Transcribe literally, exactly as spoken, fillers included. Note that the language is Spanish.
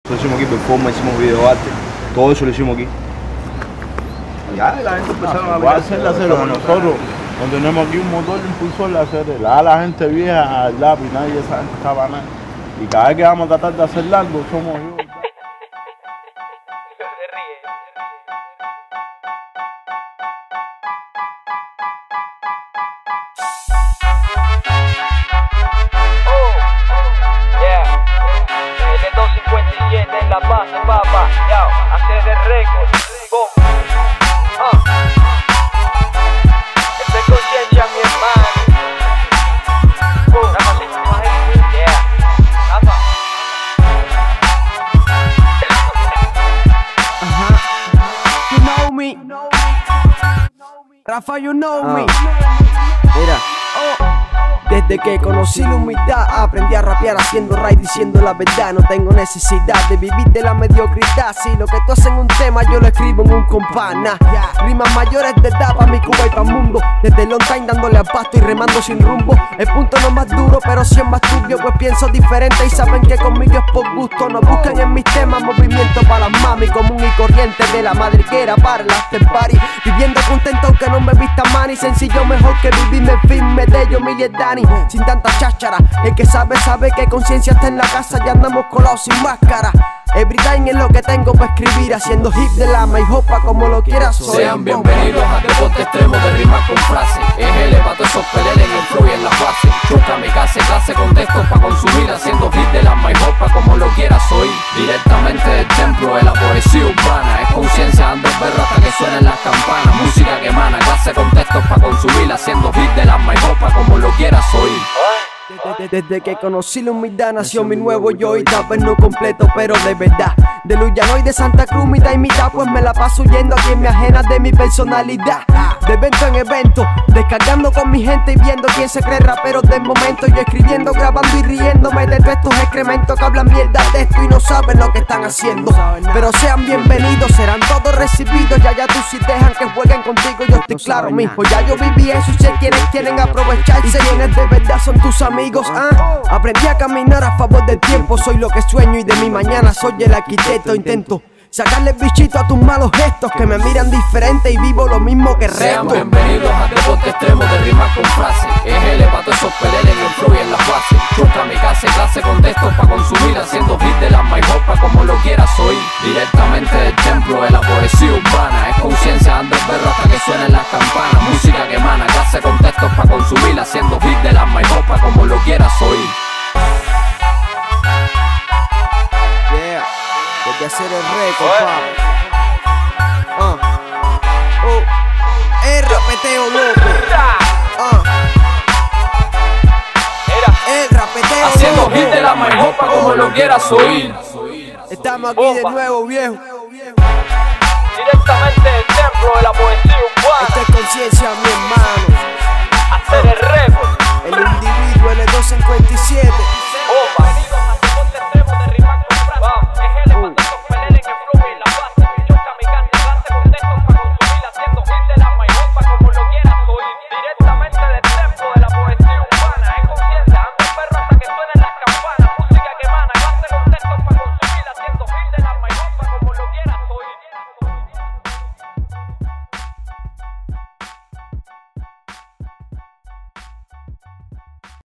Lo hicimos aquí, performance, hicimos videoarte, todo eso lo hicimos aquí. Ya, la gente empezaron a Voy a hacerle hacerlo con nosotros. No tenemos aquí un motor de impulsor de hacer el a la gente vieja al lápiz, nadie esa gente está para nada. Y cada vez que vamos a tratar de hacer algo, somos yo. En la base, papá, yo, hacer el récord, boom, uh. Esto es conciencia, mi hermano, boom, nada más, nada más, yeah, nada. Ajá, you know me, Rafa, you know me. Mira, oh. Desde que conocí la humildad, aprendí a rapear haciendo rap diciendo la verdad. No tengo necesidad de vivir de la mediocridad. Si lo que tú haces en un tema, yo lo escribo en un compás. Nah. Rimas mayores de edad pa' mi Cuba y pa' mundo. Desde long time dándole al pasto y remando sin rumbo. El punto no más duro, pero sí es más turbio, pues pienso diferente y saben que conmigo es por gusto. No buscan en mis temas movimiento para las mami, común y corriente de la madriguera para el after party. Viviendo contento aunque no me vista money. Sencillo mejor que vivirme firme de ellos, mi Dani. Sin tanta cháchara, el que sabe, sabe que conciencia está en la casa. Ya andamos colados sin máscara. Every time es lo que tengo para escribir, haciendo hip de la my hopa como lo quieras. Sean bienvenidos a deporte extremo de rimas con frases. Es elevato esos peleles en el flow y en la base. Choca mi casa, clase con textos para consumir, haciendo hip de la my hopa como lo quieras oír. Directamente del templo de la poesía urbana. Es conciencia, ando el perro hasta que suenen las campanas. Música que emana, clase con textos para consumir, haciendo hip de la my hopa como lo quieras oír. Desde, desde que conocí la humildad nació mi nuevo yo. Y tal vez no completo, pero de verdad. De Luyanoy de Santa Cruz, mitad y mitad, pues me la paso huyendo a quien me ajena de mi personalidad. De evento en evento, descargando con mi gente y viendo quién se cree rapero del momento. Yo escribiendo, grabando y riéndome de todos estos excrementos que hablan mierda de esto y no saben lo que están haciendo. Pero sean bienvenidos, serán todos recibidos. Ya ya tú si dejan que jueguen contigo, yo estoy claro, mijo. Ya yo viví eso y sé quienes quieren aprovecharse. Quienes de verdad son tus amigos, ah. Aprendí a caminar a favor del tiempo. Soy lo que sueño y de mi mañana soy el arquitecto. Intento sacarle bichito a tus malos gestos que me miran diferente y vivo lo mismo que el resto. Sean bienvenidos a deporte extremo de rimas con frases. Es elevato esos peleles en el flow y en la base. Choca mi casa, clase con textos para consumir, haciendo hit de las my hopa como lo quieras oír. Directamente del templo de la poesía urbana. Es conciencia, ando el perro hasta que suenen las campanas. Música que emana, clase con textos para consumir, haciendo hit de las my hopa como lo quieras oír. De hacer el récord, pa. Uh. Oh. El rapeteo loco. Uh. El rapeteo haciendo loco. hit de la my hopa como lo quieras oír. Estamos aquí de nuevo, viejo. Directamente del templo de la poesía urbana. Esta es conciencia, mi hermano. Hacer el récord. El individuo L doscientos cincuenta y siete.